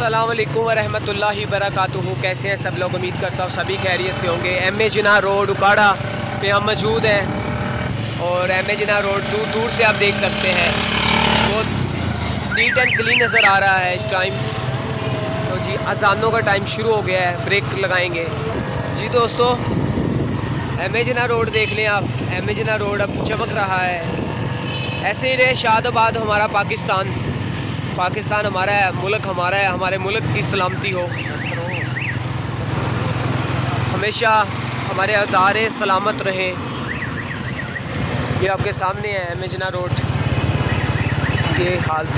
अस्सलाम वालेकुम वरहमतुल्लाहि वबरकातुहू। कैसे हैं सब लोग? उम्मीद करता हूँ सभी खैरियत से होंगे। एम.ए. जिन्ना रोड उकाड़ा पे हम मौजूद हैं और एम.ए. जिन्ना रोड दूर दूर से आप देख सकते हैं, बहुत नीट एंड क्लीन नज़र आ रहा है इस टाइम। तो जी अजानों का टाइम शुरू हो गया है, ब्रेक लगाएंगे जी दोस्तों। एम.ए. जिन्ना रोड देख लें आप, एम.ए. जिन्ना रोड अब चमक रहा है। ऐसे ही रहे शादाबाद हमारा पाकिस्तान हमारा है, मुल्क हमारा है, हमारे मुल्क की सलामती हो हमेशा, हमारे अदारे सलामत रहे। ये आपके सामने है एम.ए. जिन्ना रोड। ये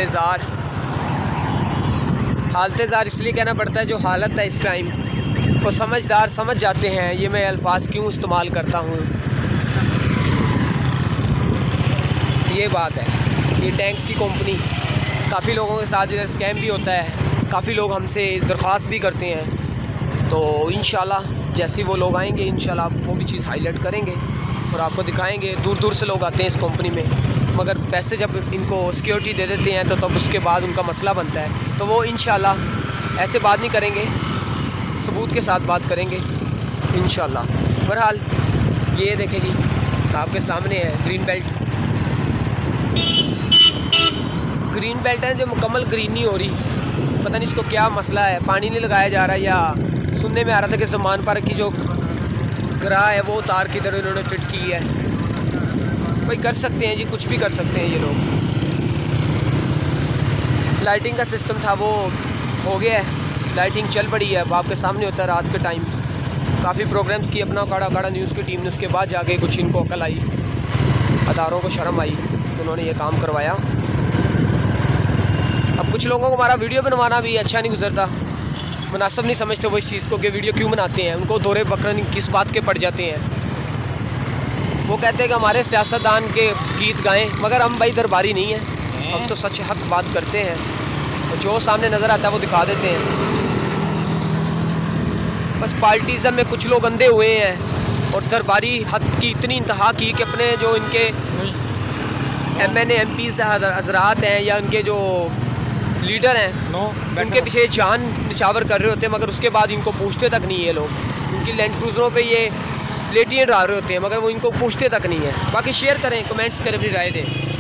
हालत ज़ार इसलिए कहना पड़ता है, जो हालत है इस टाइम वो समझदार समझ जाते हैं। ये मैं अल्फाज क्यों इस्तेमाल करता हूँ, ये बात है। ये टैंक्स की कंपनी, काफ़ी लोगों के साथ इधर स्कैम भी होता है, काफ़ी लोग हमसे दरख्वास्त भी करते हैं। तो इंशाल्लाह जैसे वो लोग आएंगे इंशाल्लाह वो भी चीज़ हाईलाइट करेंगे और आपको दिखाएंगे। दूर दूर से लोग आते हैं इस कंपनी में, मगर पैसे जब इनको सिक्योरिटी दे देते हैं तो तब उसके बाद उनका मसला बनता है। तो वो इंशाल्लाह ऐसे बात नहीं करेंगे, सबूत के साथ बात करेंगे इंशाल्लाह। बहरहाल ये देखें जी, आपके सामने है ग्रीन बेल्ट है जो मुकम्मल ग्रीन नहीं हो रही। पता नहीं इसको क्या मसला है, पानी नहीं लगाया जा रहा, या सुनने में आ रहा था कि सामान पार्क की जो ग्रा है वो उतार की तरह इन्होंने फिट की है। भाई कर सकते हैं जी, कुछ भी कर सकते हैं ये लोग। लाइटिंग का सिस्टम था वो हो गया है, लाइटिंग चल पड़ी है। अब आपके सामने होता है रात के टाइम। काफ़ी प्रोग्राम्स की अपना काड़ा न्यूज़ की टीम ने, उसके बाद जाके कुछ इनको अकल आई, अदारों को शर्म आई, तो उन्होंने ये काम करवाया। अब कुछ लोगों को हमारा वीडियो बनवाना भी अच्छा नहीं गुजरता, मुनासिब नहीं समझते वो इस चीज़ को कि वीडियो क्यों बनाते हैं। उनको दौरे बकरन किस बात के पड़ जाते हैं। वो कहते हैं कि हमारे सियासतदान के गीत गाएं, मगर हम भाई दरबारी नहीं हैं, हम तो सच हक बात करते हैं और जो सामने नज़र आता है वो दिखा देते हैं। बस पार्टीज़म में कुछ लोग अंधे हुए हैं और दरबारी हद की इतनी इंतहा की कि अपने जो इनके MNA MP हज़रात हैं या उनके जो लीडर हैं उनके पीछे जान निछावर कर रहे होते हैं, मगर उसके बाद इनको पूछते तक नहीं है लोग। उनकी लैंड क्रूज़रों पे ये प्लेटियाँ डाल रहे होते हैं, मगर वो इनको पूछते तक नहीं है। बाकी शेयर करें, कमेंट्स करें, अपनी राय दें।